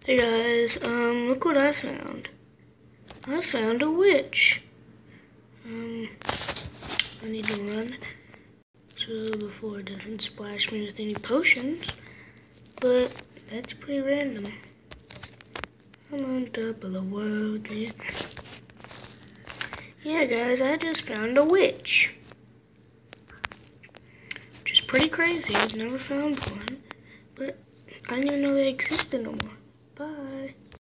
Hey guys, look what I found. I found a witch. I need to run before it doesn't splash me with any potions, but that's pretty random. I'm on top of the world, man. Yeah guys, I just found a witch. Which is pretty crazy, I've never found one, but I didn't even know they existed no more.